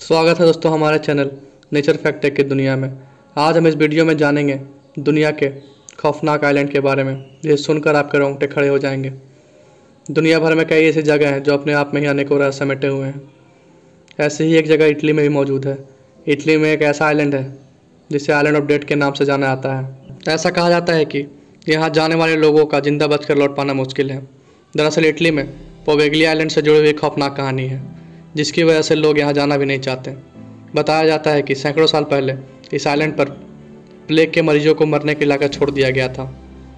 स्वागत है दोस्तों हमारे चैनल नेचर फैक्ट टेक की दुनिया में। आज हम इस वीडियो में जानेंगे दुनिया के खौफनाक आइलैंड के बारे में। ये सुनकर आपके रोंगटे खड़े हो जाएंगे। दुनिया भर में कई ऐसी जगह हैं जो अपने आप में ही अनेकों रहस्य समेटे हुए हैं। ऐसे ही एक जगह इटली में भी मौजूद है। इटली में एक ऐसा आइलैंड है जिसे आइलैंड ऑफ डेथ के नाम से जाना जाता है। ऐसा कहा जाता है कि यहाँ जाने वाले लोगों का जिंदा बचकर लौट पाना मुश्किल है। दरअसल इटली में पोवेगली आइलैंड से जुड़ी हुई खौफनाक कहानी है जिसकी वजह से लोग यहाँ जाना भी नहीं चाहते। बताया जाता है कि सैकड़ों साल पहले इस आइलैंड पर प्लेग के मरीजों को मरने के लाकर छोड़ दिया गया था।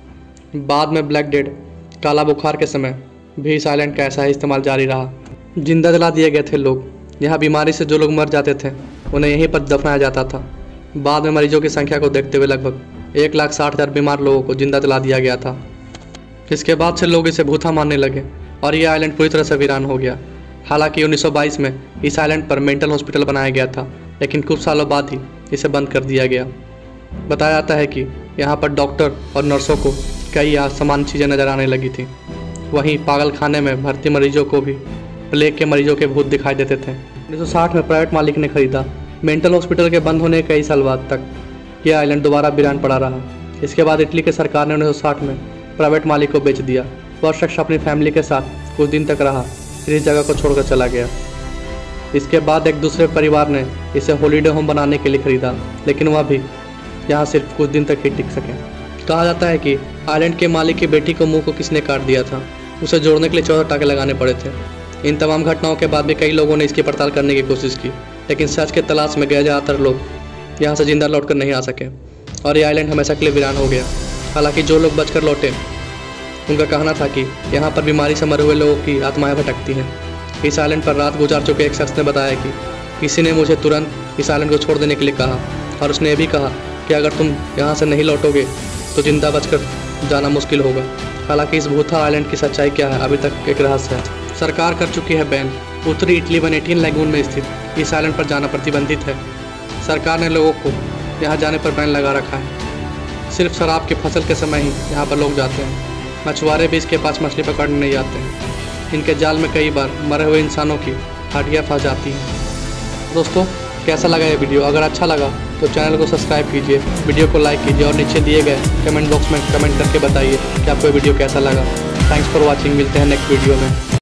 बाद में ब्लैक डेथ काला बुखार के समय भी इस आइलैंड का ऐसा ही इस्तेमाल जारी रहा। जिंदा जला दिए गए थे लोग। यहाँ बीमारी से जो लोग मर जाते थे उन्हें यहीं पर दफनाया जाता था। बाद में मरीजों की संख्या को देखते हुए लगभग 1,60,000 बीमार लोगों को जिंदा जला दिया गया था। इसके बाद से लोग इसे भूथा मानने लगे और यह आइलैंड पूरी तरह से वीरान हो गया। हालांकि 1922 में इस आइलैंड पर मेंटल हॉस्पिटल बनाया गया था, लेकिन कुछ सालों बाद ही इसे बंद कर दिया गया। बताया जाता है कि यहाँ पर डॉक्टर और नर्सों को कई असामान्य चीज़ें नजर आने लगी थी। वहीं पागल खाने में भर्ती मरीजों को भी प्लेग के मरीजों के भूत दिखाई देते थे। 1960 में प्राइवेट मालिक ने खरीदा। मेंटल हॉस्पिटल के बंद होने के कई साल बाद तक यह आइलैंड दोबारा वीरान पड़ा रहा। इसके बाद इटली के सरकार ने 1960 में प्राइवेट मालिक को बेच दिया। वह शख्स अपनी फैमिली के साथ कुछ दिन तक रहा, फिर इस जगह को छोड़कर चला गया। इसके बाद एक दूसरे परिवार ने इसे हॉलीडे होम बनाने के लिए खरीदा, लेकिन वह भी यहाँ सिर्फ कुछ दिन तक ही टिक सके। कहा जाता है कि आइलैंड के मालिक की बेटी को मुंह को किसने काट दिया था। उसे जोड़ने के लिए 14 टाँके लगाने पड़े थे। इन तमाम घटनाओं के बाद भी कई लोगों ने इसकी पड़ताल करने की कोशिश की, लेकिन सच के तलाश में गए ज़्यादातर लोग यहाँ से जिंदा लौट कर नहीं आ सके और ये आइलैंड हमेशा के लिए वीरान हो गया। हालांकि जो लोग बचकर लौटे उनका कहना था कि यहाँ पर बीमारी से मरे हुए लोगों की आत्माएं भटकती हैं। इस आइलैंड पर रात गुजार चुके एक शख्स ने बताया कि किसी ने मुझे तुरंत इस आइलैंड को छोड़ देने के लिए कहा और उसने ये भी कहा कि अगर तुम यहाँ से नहीं लौटोगे तो जिंदा बचकर जाना मुश्किल होगा। हालांकि इस भूथा आइलैंड की सच्चाई क्या है अभी तक एक रहस्य है। सरकार कर चुकी है बैन। उत्तरी इटली 118 लैगून में स्थित इस आइलैंड पर जाना प्रतिबंधित है। सरकार ने लोगों को यहाँ जाने पर बैन लगा रखा है। सिर्फ शराब की फसल के समय ही यहाँ पर लोग जाते हैं। मछुआरे भी इसके पास मछली पकड़ने नहीं जाते हैं। इनके जाल में कई बार मरे हुए इंसानों की हड्डियाँ फंस जाती हैं। दोस्तों, कैसा लगा ये वीडियो? अगर अच्छा लगा तो चैनल को सब्सक्राइब कीजिए, वीडियो को लाइक कीजिए और नीचे दिए गए कमेंट बॉक्स में कमेंट करके बताइए कि आपको ये वीडियो कैसा लगा। Thanks for watching. मिलते हैं नेक्स्ट वीडियो में।